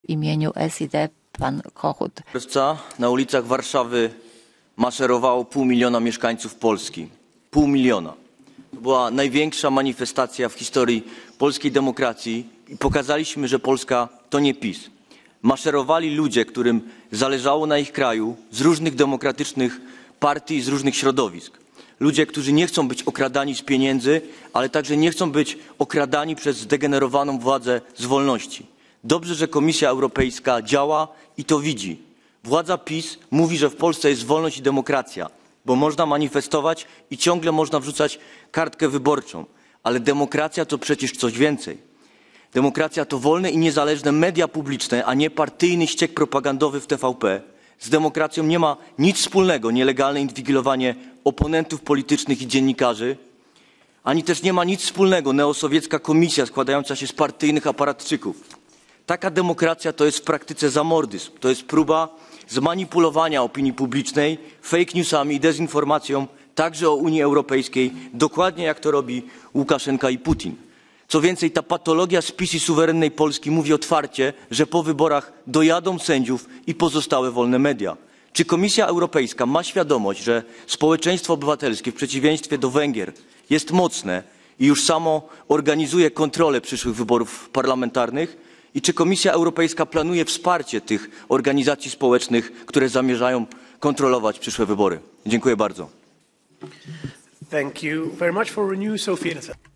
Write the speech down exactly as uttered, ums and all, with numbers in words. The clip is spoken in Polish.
W imieniu S I D pan Kochut. W czerwcu na ulicach Warszawy maszerowało pół miliona mieszkańców Polski. Pół miliona. To była największa manifestacja w historii polskiej demokracji i pokazaliśmy, że Polska to nie PiS. Maszerowali ludzie, którym zależało na ich kraju, z różnych demokratycznych partii i z różnych środowisk. Ludzie, którzy nie chcą być okradani z pieniędzy, ale także nie chcą być okradani przez zdegenerowaną władzę z wolności. Dobrze, że Komisja Europejska działa i to widzi. Władza PiS mówi, że w Polsce jest wolność i demokracja, bo można manifestować i ciągle można wrzucać kartkę wyborczą. Ale demokracja to przecież coś więcej. Demokracja to wolne i niezależne media publiczne, a nie partyjny ściek propagandowy w T V P. Z demokracją nie ma nic wspólnego nielegalne inwigilowanie oponentów politycznych i dziennikarzy, ani też nie ma nic wspólnego neosowiecka komisja składająca się z partyjnych aparatczyków. Taka demokracja to jest w praktyce zamordyzm, to jest próba zmanipulowania opinii publicznej fake newsami i dezinformacją także o Unii Europejskiej, dokładnie jak to robi Łukaszenka i Putin. Co więcej, ta patologia z PiS i suwerennej Polski mówi otwarcie, że po wyborach dojadą sędziów i pozostałe wolne media. Czy Komisja Europejska ma świadomość, że społeczeństwo obywatelskie w przeciwieństwie do Węgier jest mocne i już samo organizuje kontrolę przyszłych wyborów parlamentarnych? I czy Komisja Europejska planuje wsparcie tych organizacji społecznych, które zamierzają kontrolować przyszłe wybory? Dziękuję bardzo. Thank you very much for Renew, Sophie Innocent.